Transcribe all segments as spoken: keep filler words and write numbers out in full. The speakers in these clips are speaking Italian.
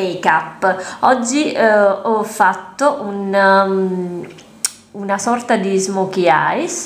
make up. Oggi eh, ho fatto un, um, una sorta di smokey eyes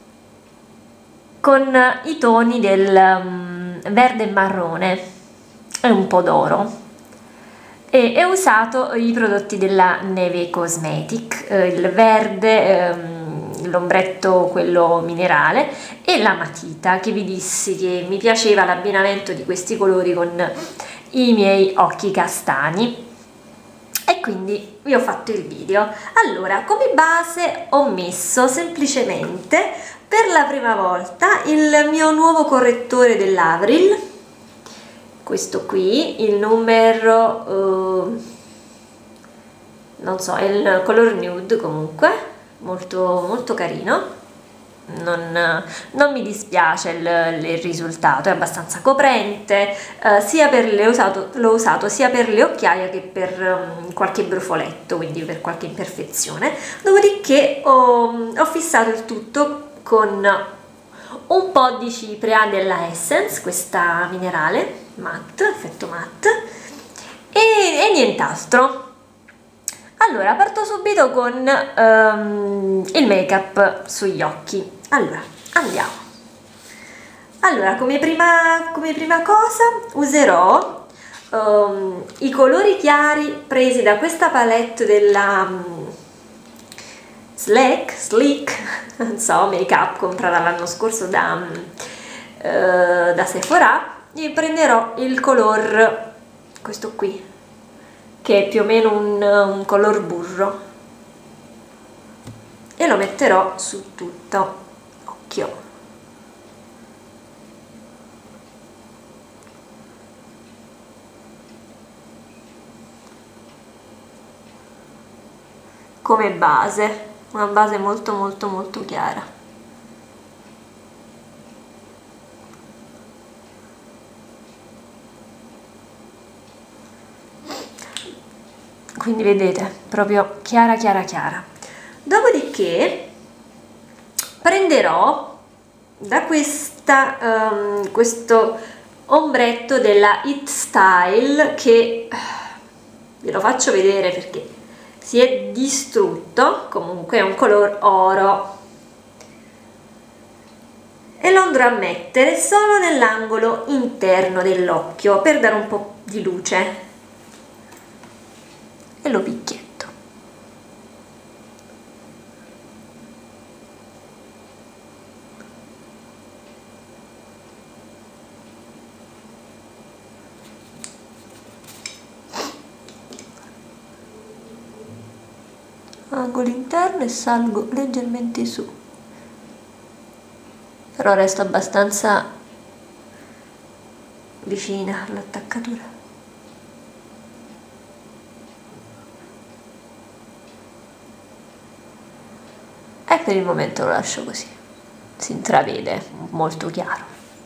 con i toni del um, verde e marrone e un po' d'oro, e ho usato i prodotti della Neve Cosmetic, eh, il verde, ehm, l'ombretto quello minerale e la matita, che vi dissi che mi piaceva l'abbinamento di questi colori con i miei occhi castani, e quindi vi ho fatto il video. Allora, come base ho messo semplicemente per la prima volta il mio nuovo correttore dell'Avril, questo qui, il numero uh, non so, è il color nude, comunque molto molto carino. Non, non mi dispiace il, il risultato, è abbastanza coprente, eh, sia per le usato, l'ho usato sia per le occhiaie che per um, qualche brufoletto, quindi per qualche imperfezione. Dopodiché ho, ho fissato il tutto con un po' di cipria della Essence, questa minerale matte, effetto matte, e, e nient'altro. Allora, parto subito con um, il make up sugli occhi. Allora, andiamo. Allora, come prima, come prima cosa userò um, i colori chiari presi da questa palette della um, Slack, Sleek, non so, make up comprata l'anno scorso da, um, uh, da Sephora, e prenderò il color, questo qui, che è più o meno un, un color burro, e lo metterò su tutto l'occhio. Come base, una base molto molto molto chiara. Quindi vedete, proprio chiara chiara chiara. Dopodiché prenderò da questa um, questo ombretto della It Style, che ve lo faccio vedere perché si è distrutto, comunque è un color oro, e lo andrò a mettere solo nell'angolo interno dell'occhio per dare un po' di luce, e lo picchietto. Angolo interno e salgo leggermente su, però resto abbastanza vicina all'attaccatura. E per il momento lo lascio così, si intravede molto chiaro.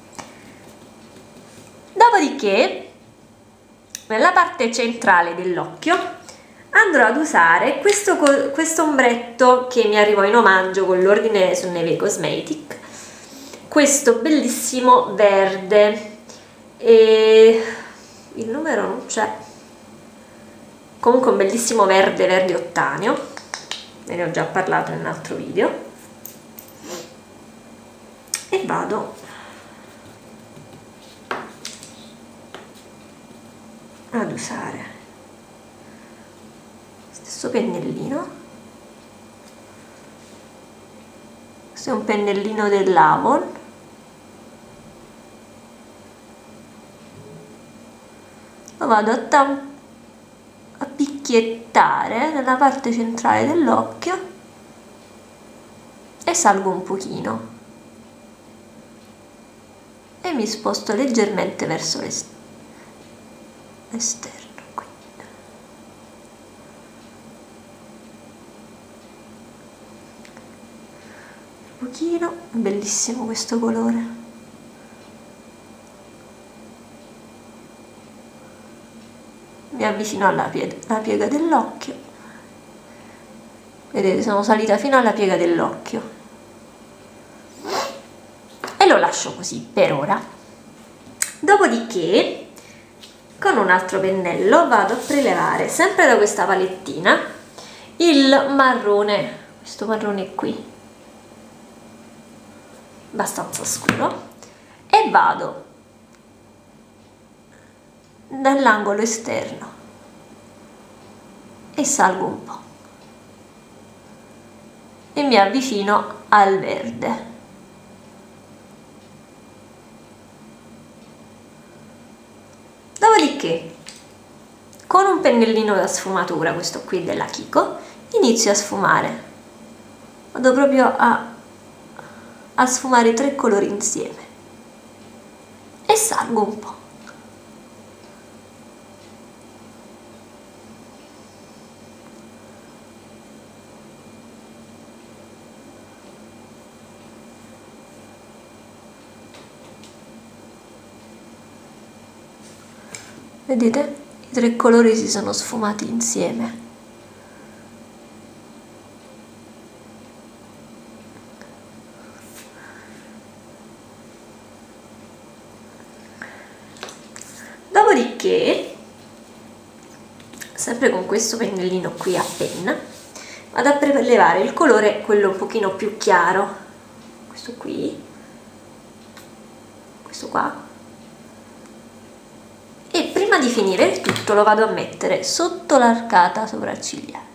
Dopodiché, nella parte centrale dell'occhio andrò ad usare questo, questo ombretto che mi arrivò in omaggio con l'ordine su Neve Cosmetic, questo bellissimo verde, e il numero non c'è, comunque un bellissimo verde, verde ottaneo, ve ne ho già parlato in un altro video, e vado ad usare stesso pennellino. Questo è un pennellino dell'Avon, lo vado a, tam a picchiettare nella parte centrale dell'occhio e salgo un pochino e mi sposto leggermente verso l'esterno. Pochino, bellissimo questo colore. Mi avvicino alla piega, alla piega dell'occhio, vedete, sono salita fino alla piega dell'occhio e lo lascio così per ora. Dopodiché con un altro pennello vado a prelevare sempre da questa palettina il marrone, questo marrone qui abbastanza scuro, e vado dall'angolo esterno e salgo un po' e mi avvicino al verde. Dopodiché con un pennellino da sfumatura, questo qui della Kiko, inizio a sfumare, vado proprio a, a sfumare i tre colori insieme e salgo un po'. Vedete? I tre colori si sono sfumati insieme. Dopodiché, sempre con questo pennellino qui a penna, vado a prelevare il colore, quello un pochino più chiaro, questo qui, questo qua, e prima di finire il tutto lo vado a mettere sotto l'arcata sopraccigliare.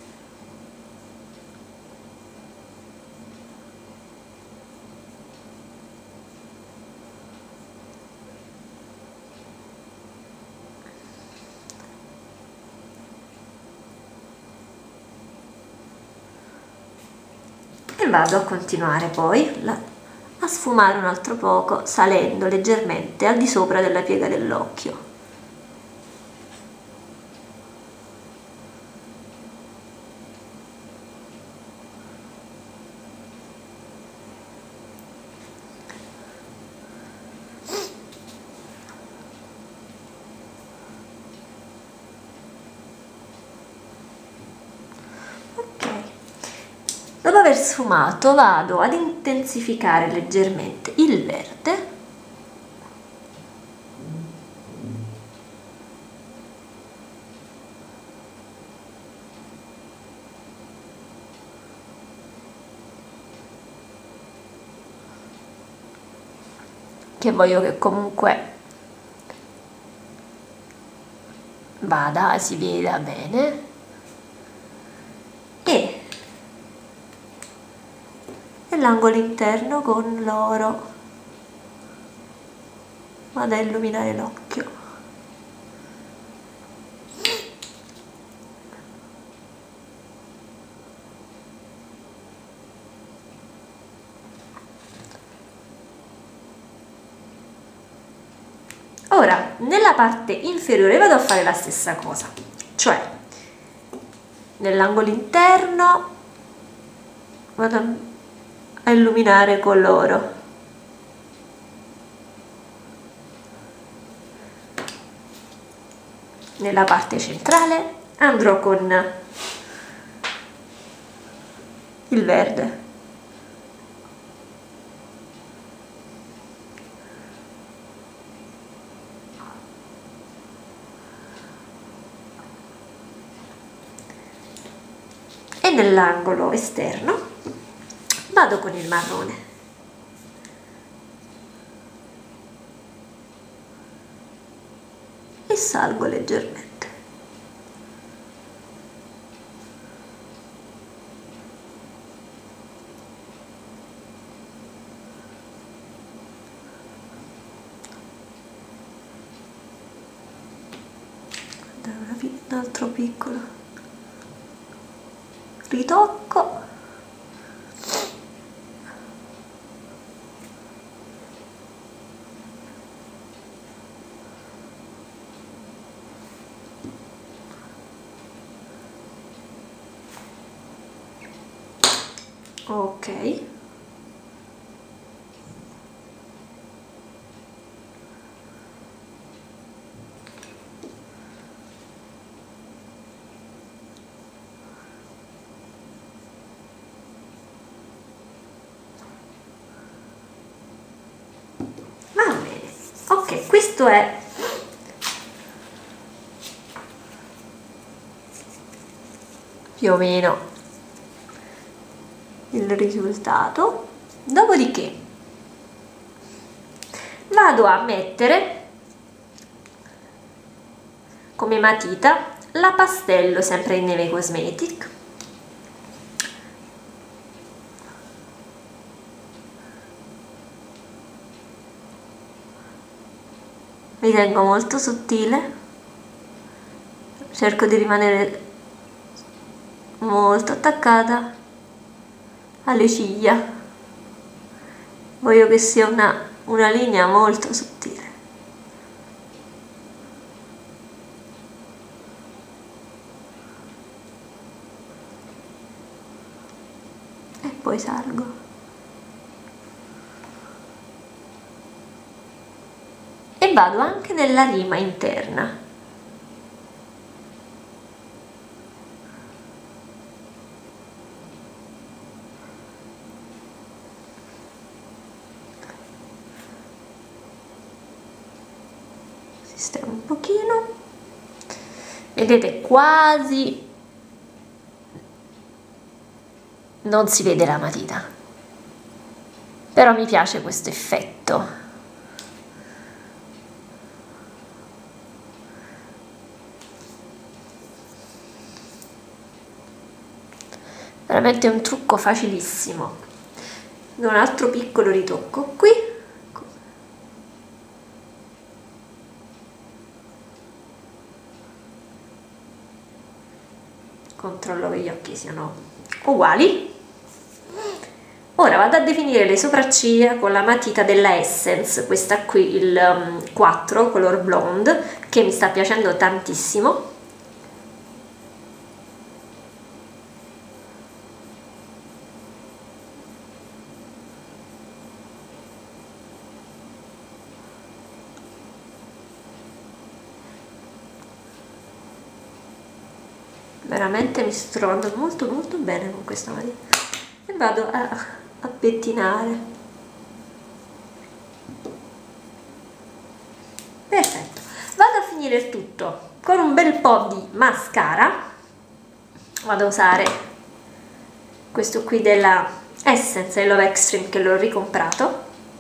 E vado a continuare poi la, a sfumare un altro poco, salendo leggermente al di sopra della piega dell'occhio. Dopo aver sfumato vado ad intensificare leggermente il verde che voglio che comunque vada, si veda bene, e l'angolo interno con l'oro vado a illuminare l'occhio. Ora nella parte inferiore vado a fare la stessa cosa, cioè nell'angolo interno vado a illuminare con l'oro, nella parte centrale andrò con il verde. E nell'angolo esterno vado con il marrone. E salgo leggermente. Un altro piccolo ritocco. Ok, va bene. Ok, questo è più o meno il risultato. Dopodiché vado a mettere come matita la Pastello, sempre in Neve Cosmetic. Mi tengo molto sottile, cerco di rimanere molto attaccata alle ciglia, voglio che sia una, una linea molto sottile. E poi salgo. E vado anche nella rima interna. Sistemo un pochino. Vedete, quasi non si vede la matita, però mi piace questo effetto. Veramente un trucco facilissimo. Un altro piccolo ritocco qui. Controllo che gli occhi siano uguali. Ora vado a definire le sopracciglia con la matita della Essence, questa qui, il quattro color blonde, che mi sta piacendo tantissimo. Veramente mi sto trovando molto molto bene con questa matita. E vado a, a pettinare. Perfetto. Vado a finire il tutto con un bel po' di mascara. Vado a usare questo qui della Essence Love Extreme, che l'ho ricomprato.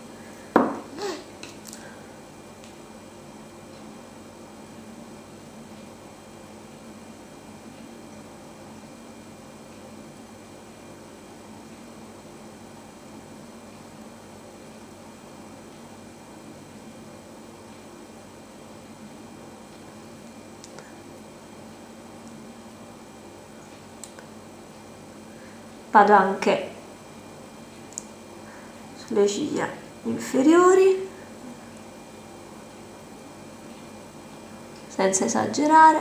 Vado anche sulle ciglia inferiori, senza esagerare,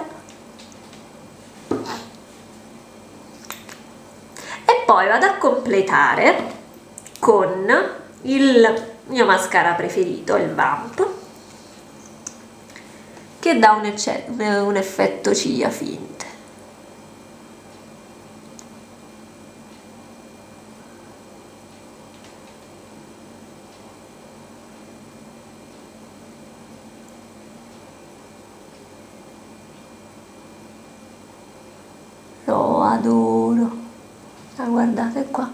e poi vado a completare con il mio mascara preferito, il Vamp, che dà un, un effetto ciglia finte. Lo adoro. Ah, guardate qua.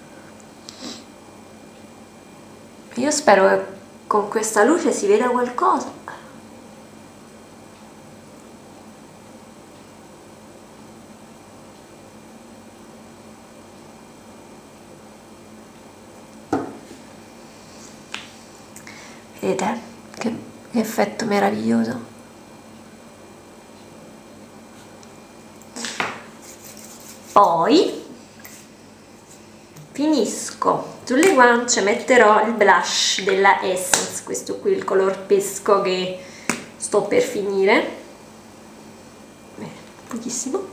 Io spero che con questa luce si veda qualcosa. Vedete che, che effetto meraviglioso. Poi finisco sulle guance, metterò il blush della Essence, questo qui, il color pesco, che sto per finire. Beh, pochissimo.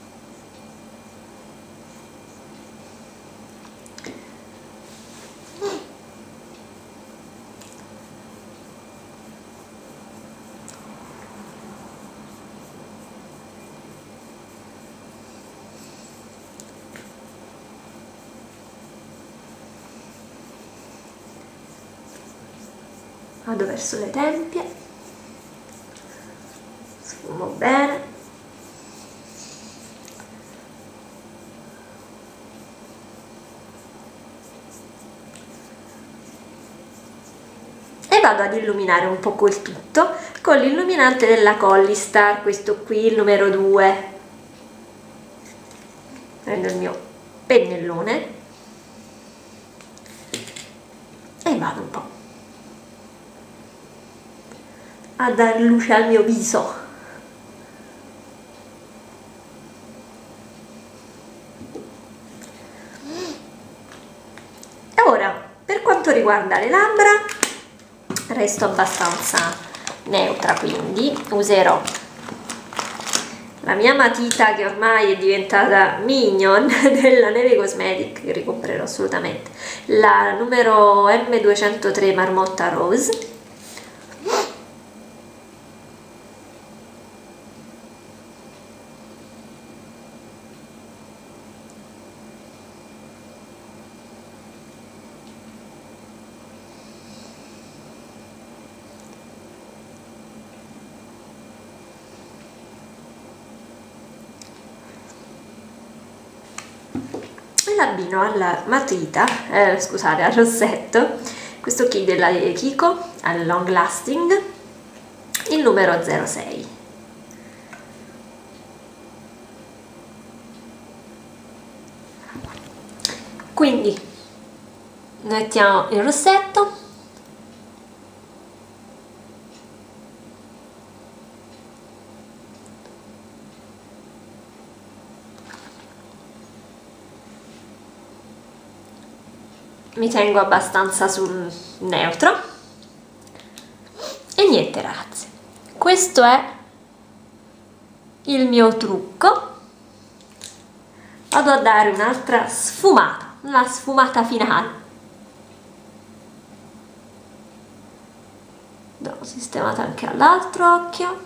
Vado verso le tempie, sfumo bene, vado ad illuminare un po' quel tutto con l'illuminante della Collistar, questo qui, il numero due. Prendo il mio pennellone e vado un po' a dar luce al mio viso. E ora, per quanto riguarda le labbra, resto abbastanza neutra, quindi userò la mia matita che ormai è diventata minion della Neve Cosmetic, che ricomprerò assolutamente, la numero M duecentotre Marmotta Rose. E l'abbino alla matita, eh, scusate, al rossetto, questo qui della Kiko, al Long Lasting, il numero zero sei. Quindi mettiamo il rossetto, mi tengo abbastanza sul neutro e niente ragazzi, questo è il mio trucco. Vado a dare un'altra sfumata, una sfumata finale. L'ho sistemata anche all'altro occhio.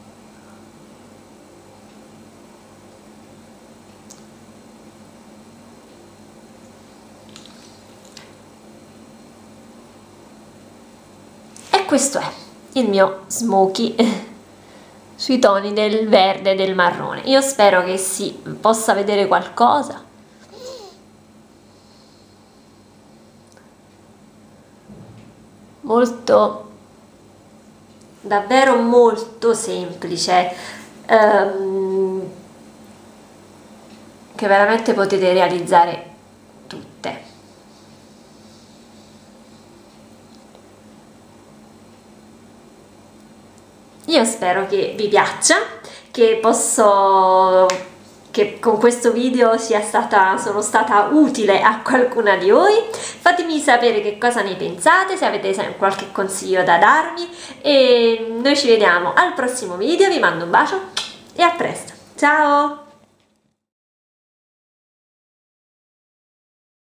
Questo è il mio smoky sui toni del verde e del marrone. Io spero che si possa vedere qualcosa. Molto, davvero molto semplice, ehm, che veramente potete realizzare tutte. Io spero che vi piaccia, che posso, che con questo video sia stata, sono stata utile a qualcuna di voi. Fatemi sapere che cosa ne pensate, se avete qualche consiglio da darmi, e noi ci vediamo al prossimo video. Vi mando un bacio e a presto, ciao!